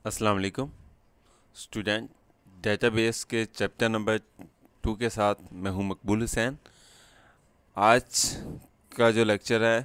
अस्सलाम वालेकुम student. Database के चैप्टर नंबर 2 के साथ मैं हूं मकबूल हुसैन। आज का जो लेक्चर है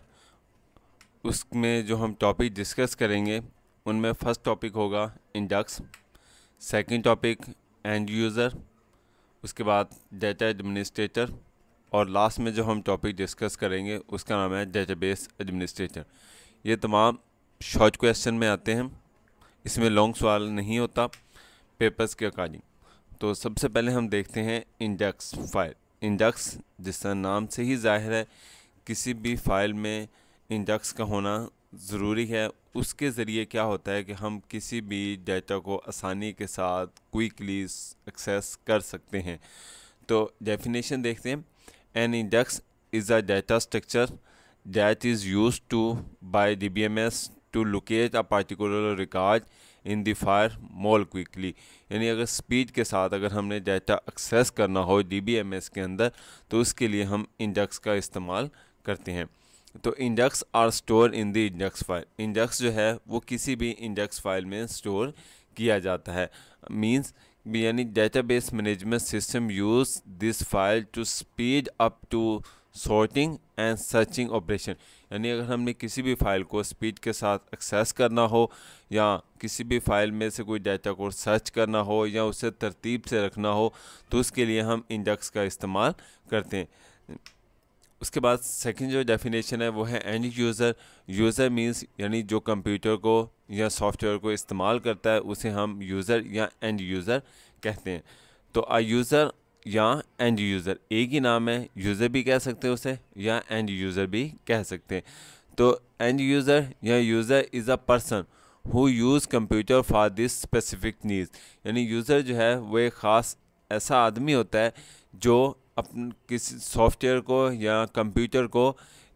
उसमें जो हम टॉपिक डिस्कस करेंगे उनमें फर्स्ट टॉपिक होगा index, second topic end user, उसके बाद डेटा एडमिनिस्ट्रेटर और लास्ट में जो हम टॉपिक डिस्कस करेंगे उसका नाम है डेटाबेस एडमिनिस्ट्रेटर। ये तमाम शॉर्ट क्वेश्चन में आते हैं, इसमें लॉन्ग सवाल नहीं होता पेपर्स के अकॉर्डिंग। तो सबसे पहले हम देखते हैं इंडेक्स फाइल। इंडेक्स जिसका नाम से ही जाहिर है किसी भी फाइल में इंडेक्स का होना ज़रूरी है। उसके ज़रिए क्या होता है कि हम किसी भी डाटा को आसानी के साथ क्विकली एक्सेस कर सकते हैं। तो डेफिनेशन देखते हैं। An index is a data structure that is used to by DBMS to locate a particular record in the file more quickly. यानी अगर स्पीड के साथ अगर हमने डाटा एक्सेस करना हो डीबीएमएस के अंदर तो उसके लिए हम इंडेक्स का इस्तेमाल करते हैं। तो index are store in the index file. Index जो है वो किसी भी इंडेक्स फाइल में स्टोर किया जाता है। मींस यानी database management system use this file to speed up to sorting and searching operation. यानी अगर हमने किसी भी फाइल को स्पीड के साथ एक्सेस करना हो या किसी भी फाइल में से कोई डाटा को सर्च करना हो या उसे तरतीब से रखना हो तो उसके लिए हम इंडेक्स का इस्तेमाल करते हैं। उसके बाद सेकंड जो डेफिनेशन है वो है एंड यूज़र। यूज़र मींस यानी जो कंप्यूटर को या सॉफ्टवेयर को इस्तेमाल करता है उसे हम यूज़र या एंड यूज़र कहते हैं। तो आ यूज़र या एंड यूज़र एक ही नाम है, यूज़र भी कह सकते हैं उसे या एंड यूज़र भी कह सकते हैं। तो एंड यूज़र या user is a person who use computer for this specific needs. यानी यूज़र जो है वो एक ख़ास ऐसा आदमी होता है जो अपन किसी सॉफ्टवेयर को या कंप्यूटर को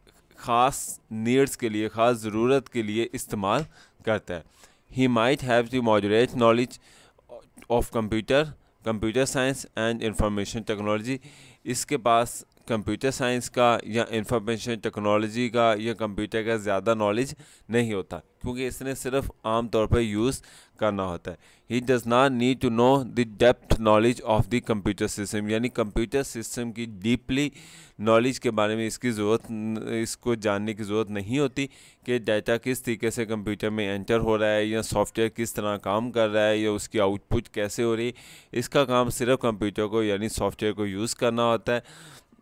ख़ास नीड्स के लिए, ख़ास ज़रूरत के लिए इस्तेमाल करता है। He might have the moderate knowledge of computer science and information technology. इसके पास कंप्यूटर साइंस का या इंफॉर्मेशन टेक्नोलॉजी का या कंप्यूटर का ज़्यादा नॉलेज नहीं होता क्योंकि इसने सिर्फ आम तौर पर यूज़ करना होता है। He does not need to know the depth knowledge of the computer system. यानी कंप्यूटर सिस्टम की डीपली नॉलेज के बारे में इसको जानने की ज़रूरत नहीं होती कि डाटा किस तरीके से कंप्यूटर में एंटर हो रहा है या सॉफ्टवेयर किस तरह काम कर रहा है या उसकी आउटपुट कैसे हो रही है। इसका काम सिर्फ कंप्यूटर को यानी सॉफ्टवेयर को यूज़ करना होता है।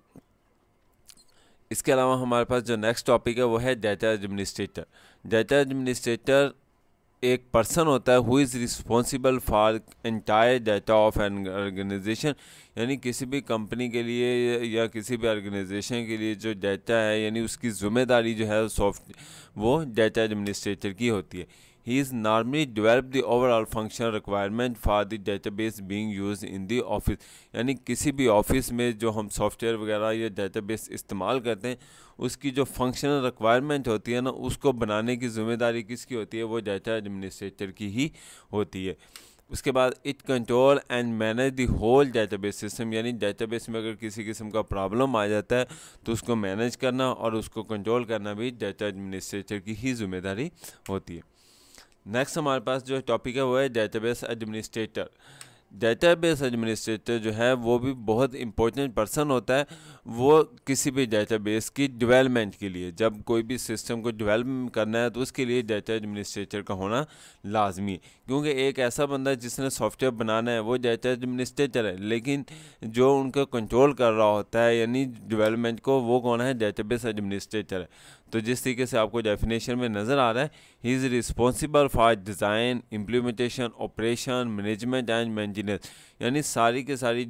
इसके अलावा हमारे पास जो नेक्स्ट टॉपिक है वो है डाटा एडमिनिस्ट्रेटर। डाटा एडमिनिस्ट्रेटर एक पर्सन होता है who is responsible for entire data of an organisation. यानी किसी भी कंपनी के लिए या किसी भी ऑर्गेनाइजेशन के लिए जो डाटा है यानी उसकी ज़िम्मेदारी जो है वो डाटा एडमिनिस्ट्रेटर की होती है। He is normally develop the overall function requirement for the database being used in the office. यानी किसी भी ऑफिस में जो हम सॉफ्टवेयर वगैरह या डेटाबेस इस्तेमाल करते हैं उसकी जो फंक्शनल रिक्वायरमेंट होती है ना उसको बनाने की ज़िम्मेदारी किसकी होती है, वो डाटा एडमिनिस्ट्रेटर की ही होती है। उसके बाद it control and manage the whole database system. यानी डेटाबेस में अगर किसी किस्म का प्रॉब्लम आ जाता है तो उसको मैनेज करना और उसको कंट्रोल करना भी डाटा एडमिनिस्ट्रेटर की ही जिम्मेदारी होती है। नेक्स्ट हमारे पास जो टॉपिक है वो है डेटाबेस एडमिनिस्ट्रेटर। डेटाबेस एडमिनिस्ट्रेटर जो है वो भी बहुत इंपॉर्टेंट पर्सन होता है। वो किसी भी डेटाबेस की डेवलपमेंट के लिए, जब कोई भी सिस्टम को डेवलप करना है तो उसके लिए डेटा एडमिनिस्ट्रेटर का होना लाजमी है। क्योंकि एक ऐसा बंदा जिसने सॉफ्टवेयर बनाना है वो डेटा एडमिनिस्ट्रेटर है, लेकिन जो उनका कंट्रोल कर रहा होता है यानी डेवलपमेंट को वो कौन है, डेटाबेस एडमिनिस्ट्रेटर है। तो जिस तरीके से आपको डेफिनेशन में नज़र आ रहा है, he is responsible for design, implementation, operation, management and maintenance. यानी सारी के सारी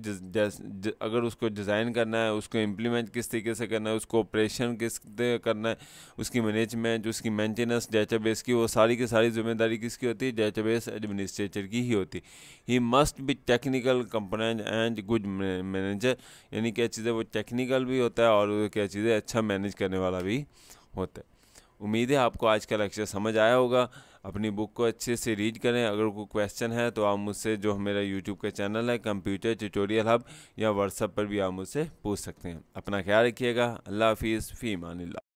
अगर उसको डिज़ाइन करना है, उसको इम्प्लीमेंट किस तरीके से करना है, उसको ऑपरेशन किस करना है, उसकी मैनेजमेंट, उसकी मेंटेनेंस डेटाबेस की, वो सारी की सारी जिम्मेदारी किसकी होती है, डेटाबेस एडमिनिस्ट्रेटर की ही होती है। He must be technical component and good manager. यानी क्या चीज़ें वो टेक्निकल भी होता है और क्या चीज़ें अच्छा मैनेज करने वाला भी होता है। उम्मीद है आपको आज का लेक्चर समझ आया होगा। अपनी बुक को अच्छे से रीड करें। अगर कोई क्वेश्चन है तो आप मुझसे, जो मेरा यूट्यूब का चैनल है कंप्यूटर ट्यूटोरियल हब, या व्हाट्सएप पर भी आप मुझसे पूछ सकते हैं। अपना ख्याल रखिएगा। अल्लाह हाफिज़, फ़ी अमानिल्लाह।